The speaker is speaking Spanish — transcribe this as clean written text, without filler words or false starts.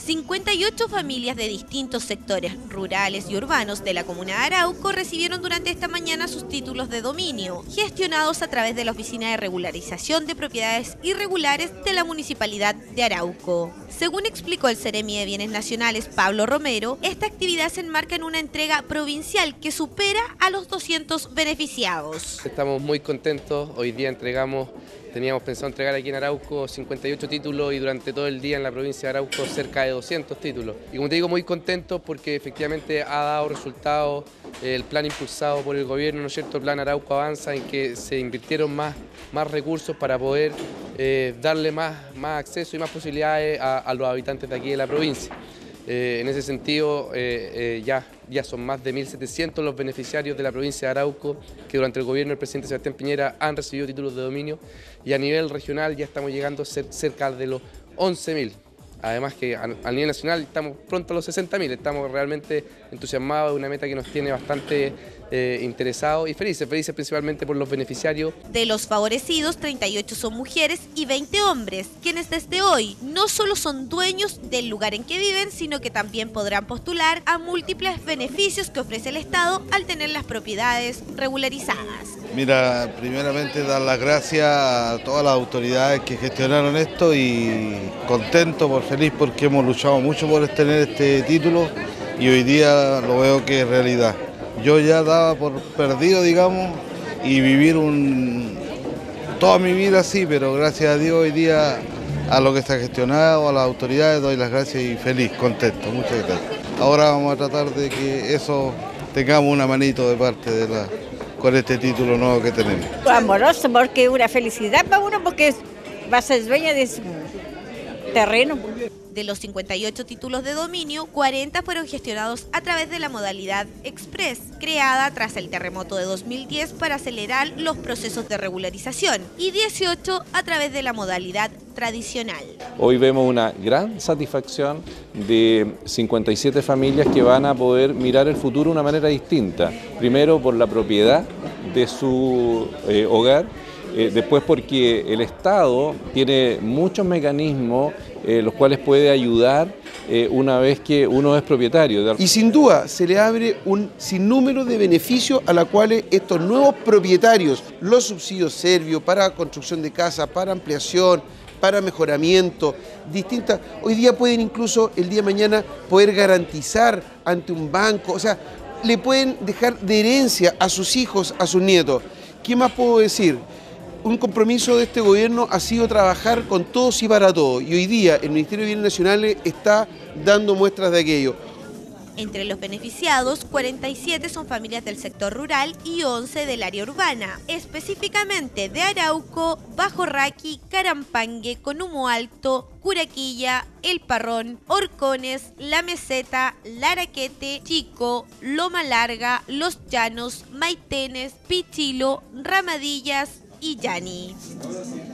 58 familias de distintos sectores rurales y urbanos de la comuna de Arauco recibieron durante esta mañana sus títulos de dominio, gestionados a través de la Oficina de Regularización de Propiedades Irregulares de la Municipalidad de Arauco. Según explicó el Seremi de Bienes Nacionales, Pablo Romero, esta actividad se enmarca en una entrega provincial que supera a los 200 beneficiados. Estamos muy contentos, hoy día teníamos pensado entregar aquí en Arauco 58 títulos y durante todo el día en la provincia de Arauco cerca de 200 títulos. Y como te digo, muy contentos porque efectivamente ha dado resultados el plan impulsado por el gobierno, ¿no es cierto? El plan Arauco Avanza, en que se invirtieron más recursos para poder darle más acceso y más posibilidades a los habitantes de aquí de la provincia. En ese sentido, ya son más de 1.700 los beneficiarios de la provincia de Arauco que durante el gobierno del presidente Sebastián Piñera han recibido títulos de dominio, y a nivel regional ya estamos llegando a ser cerca de los 11.000. Además que a nivel nacional estamos pronto a los 60.000, estamos realmente entusiasmados, de una meta que nos tiene bastante interesados y felices principalmente por los beneficiarios. De los favorecidos, 38 son mujeres y 20 hombres, quienes desde hoy no solo son dueños del lugar en que viven, sino que también podrán postular a múltiples beneficios que ofrece el Estado al tener las propiedades regularizadas. Mira, primeramente dar las gracias a todas las autoridades que gestionaron esto y feliz porque hemos luchado mucho por tener este título y hoy día lo veo que es realidad. Yo ya daba por perdido, digamos, y vivir toda mi vida así, pero gracias a Dios hoy día a lo que está gestionado, a las autoridades doy las gracias y feliz, contento, muchas gracias. Ahora vamos a tratar de que eso tengamos una manito de parte con este título nuevo que tenemos. Amoroso, porque es una felicidad para uno, porque va a ser dueña de su terreno. De los 58 títulos de dominio, 40 fueron gestionados a través de la modalidad Express, creada tras el terremoto de 2010 para acelerar los procesos de regularización, y 18 a través de la modalidad tradicional. Hoy vemos una gran satisfacción de 57 familias que van a poder mirar el futuro de una manera distinta. Primero por la propiedad de su hogar, después porque el Estado tiene muchos mecanismos los cuales puede ayudar una vez que uno es propietario. Y sin duda se le abre un sinnúmero de beneficios a los cuales estos nuevos propietarios, los subsidios servios para construcción de casas, para ampliación, para mejoramiento, distintas, hoy día pueden incluso el día de mañana poder garantizar ante un banco, o sea, le pueden dejar de herencia a sus hijos, a sus nietos. ¿Qué más puedo decir? Un compromiso de este gobierno ha sido trabajar con todos y para todos, y hoy día el Ministerio de Bienes Nacionales está dando muestras de aquello. Entre los beneficiados, 47 son familias del sector rural y 11 del área urbana, específicamente de Arauco, Bajo Raqui, Carampangue, Conumo Alto, Curaquilla, El Parrón, Horcones, La Meseta, Laraquete, Chico, Loma Larga, Los Llanos, Maitenes, Pichilo, Ramadillas y Yani.